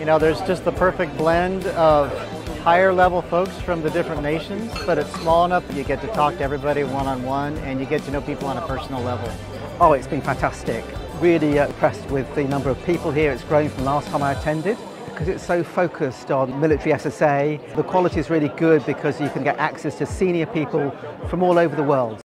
know, there's just the perfect blend of higher level folks from the different nations, but it's small enough that you get to talk to everybody one-on-one and you get to know people on a personal level. Oh, it's been fantastic. Really impressed with the number of people here. It's grown from last time I attended because it's so focused on military SSA. The quality is really good because you can get access to senior people from all over the world.